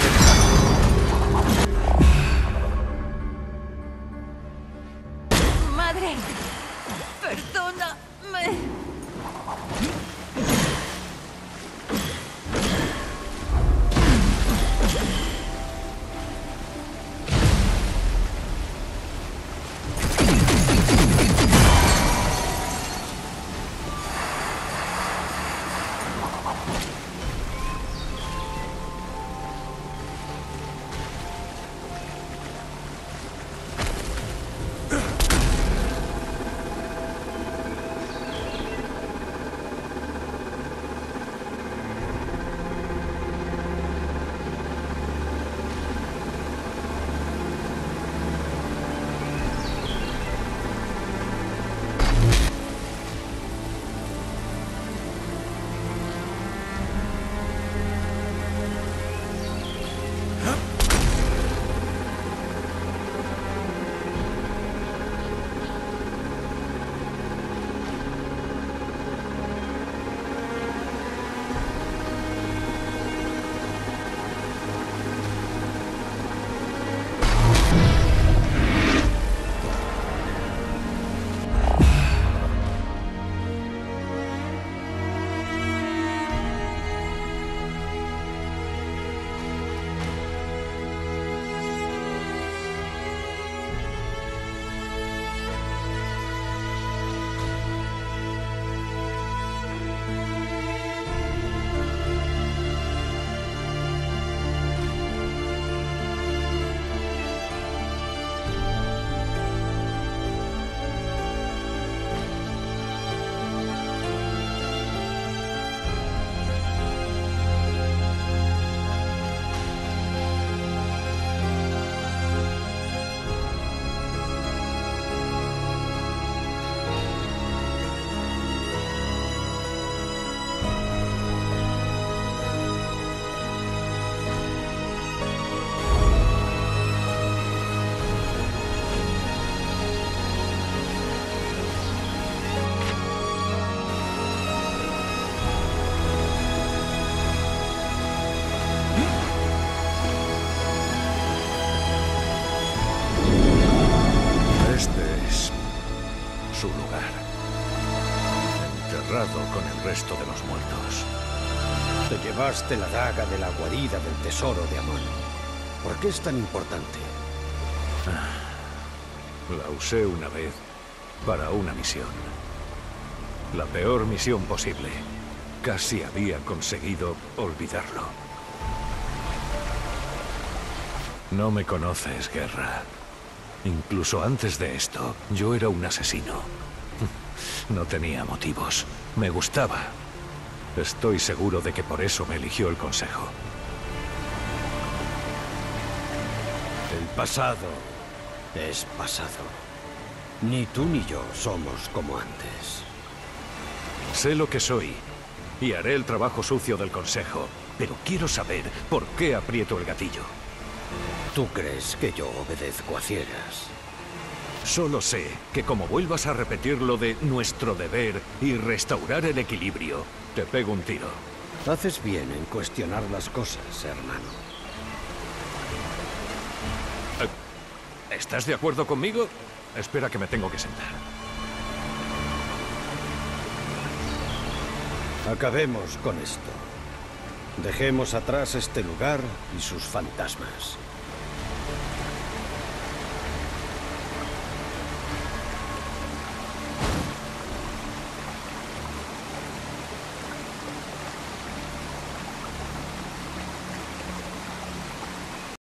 ¡Madre! ¡Perdóname! Su lugar. Enterrado con el resto de los muertos. Te llevaste la daga de la guarida del tesoro de Amon. ¿Por qué es tan importante? La usé una vez para una misión. La peor misión posible. Casi había conseguido olvidarlo. No me conoces, Guerra. Incluso antes de esto, yo era un asesino. No tenía motivos. Me gustaba. Estoy seguro de que por eso me eligió el Consejo. El pasado es pasado. Ni tú ni yo somos como antes. Sé lo que soy y haré el trabajo sucio del Consejo, pero quiero saber por qué aprieto el gatillo. ¿Tú crees que yo obedezco a ciegas? Solo sé que como vuelvas a repetir lo de nuestro deber y restaurar el equilibrio, te pego un tiro. Haces bien en cuestionar las cosas, hermano. ¿Estás de acuerdo conmigo? Espera que me tengo que sentar. Acabemos con esto. Dejemos atrás este lugar y sus fantasmas.